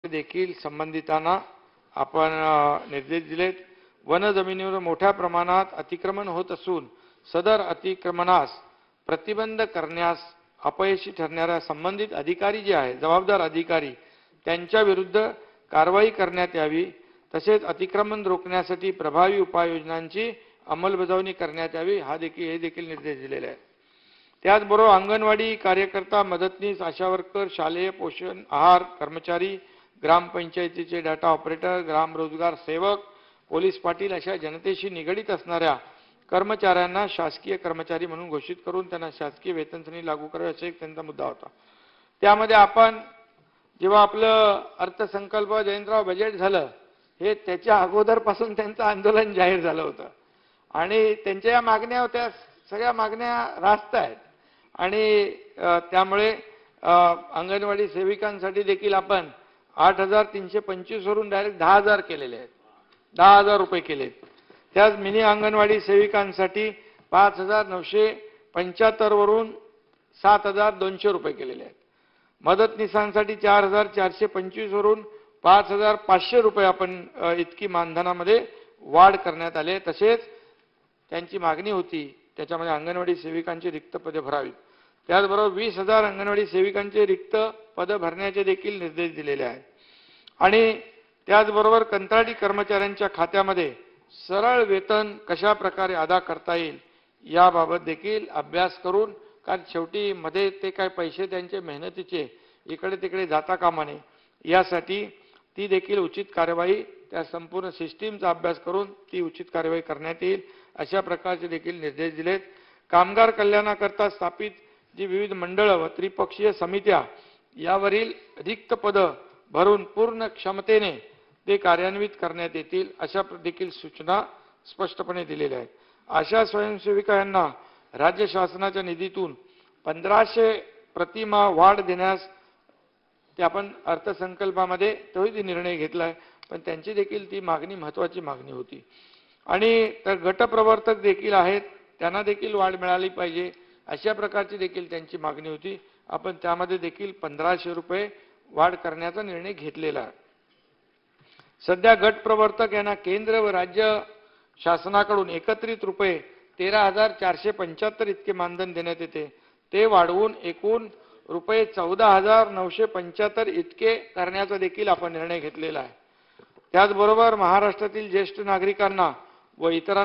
देखील संबंधितांना आपण निर्देश दिलेत। वन जमिनीवर मोठ्या प्रमाणात अतिक्रमण होत असून सदर अतिक्रमणास प्रतिबंध करण्यास अपयशी ठरणाऱ्या संबंधित अधिकारी जे आहे जबाबदार अधिकारी त्यांच्या विरुद्ध कारवाई करण्यात यावी। तसेच अतिक्रमण रोखण्यासाठी प्रभावी उपाययोजनांची अंमलबजावणी करण्यात यावी हे देखील निर्देश दिलेले आहेत। त्याचबरोबर अंगणवाडी कार्यकर्ता, मदतनीस, आशा वर्कर, शालेय पोषण आहार कर्मचारी, ग्रामपंचायतीचे डाटा ऑपरेटर, ग्राम रोजगार सेवक, पोलीस पाटील अशा जनतेशी निगडित असणाऱ्या कर्मचाऱ्यांना शासकीय कर्मचारी म्हणून घोषित करून त्यांना शासकीय वेतन श्रेणी लागू करावी असा एक त्यांचा मुद्दा होता। त्यामध्ये आपण जेव्हा आपलं अर्थसंकल्प जयंतराव बजेट झालं हे त्याच्या अगोदरपासून त्यांचं आंदोलन जाहीर झालं होतं आणि त्यांच्या या मागण्या होत्या, सगळ्या मागण्या रास्त आहेत आणि त्यामुळे अंगणवाडी सेविकांसाठी देखील आपण 8,325 वरून डायरेक्ट 10,000 केलेले आहेत, 10,000 रुपये केले। त्याच मिनी अंगणवाडी सेविकांसाठी 5,975 वरून 7,200 रुपये केलेले आहेत। मदतनीसांसाठी 4,425 वरून 5,500 रुपये आपण इतकी मानधनामध्ये वाढ करण्यात आले। तसेच त्यांची मागणी होती त्याच्यामध्ये अंगणवाडी सेविकांची रिक्त पदे भरावीत। त्याचबरोबर 20,000 अंगणवाडी सेविकांचे रिक्त पद भरण्याचे देखील निर्देश दिलेले आहेत आणि त्याचबरोबर कंत्राटी कर्मचाऱ्यांच्या खात्यामध्ये सरळ वेतन कशा प्रकारे अदा करता येईल याबाबत देखील अभ्यास करून, कारण शेवटी मध्ये ते काय पैसे त्यांचे मेहनतीचे इकडे तिकडे जाता कामा नये यासाठी ती देखील उचित कार्यवाही त्या संपूर्ण सिस्टीमचा अभ्यास करून ती उचित कार्यवाही करण्यात येईल अशा प्रकारचे देखील निर्देश दिलेत। कामगार कल्याणाकरता स्थापित जी विविध मंडळं व त्रिपक्षीय समित्या यावरील रिक्त पद भरून पूर्ण क्षमतेने ते कार्यान्वित करण्यात येतील अशा देखील सूचना स्पष्टपणे दिलेल्या आहेत। आशा स्वयंसेविका यांना राज्य शासनाच्या निधीतून 1,500 प्रतिमा वाढ देण्यास ते आपण अर्थसंकल्पामध्ये तोही निर्णय घेतलाय, पण त्यांची देखील ती मागणी महत्त्वाची मागणी होती आणि तर गटप्रवर्तक देखील आहेत त्यांना देखील वाढ मिळाली पाहिजे अशा प्रकारची देखील त्यांची मागणी होती। आपण त्यामध्ये देखील 1,500 रुपये वाढ करण्याचा निर्णय घेतलेला आहे। सध्या गट प्रवर्तक यांना केंद्र व राज्य शासनाकडून एकत्रित रुपये 13,475 इतके मानधन देण्यात येते, ते वाढवून एकूण रुपये 14,975 इतके करण्याचा देखील आपण निर्णय घेतलेला आहे। त्याचबरोबर महाराष्ट्रातील ज्येष्ठ नागरिकांना व इतरांना